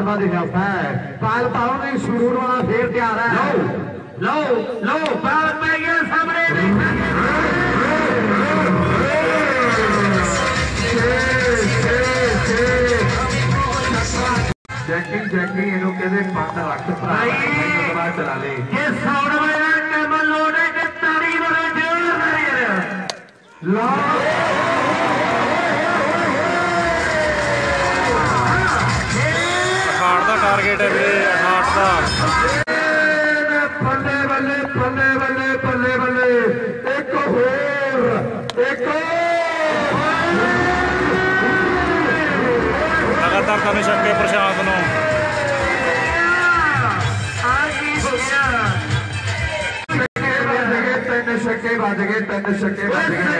बाबा दी हफ्ता है पाल पाओ नहीं सुरूर वाला फिर तैयार है लो लो पाल पै गया सामने जैकिंग जैकिंग इन्हों कहते पंड रख भरा चला ले ये साउंड वाला टेबल लोड है कि ताड़ी वाला जोर लो टारगेट है मेरे 8 का बल्ले बल्ले बल्ले बल्ले बल्ले बल्ले एक होर लगातार तने छक्के प्रशांत नो छक्के बज गए 3 छक्के बज गए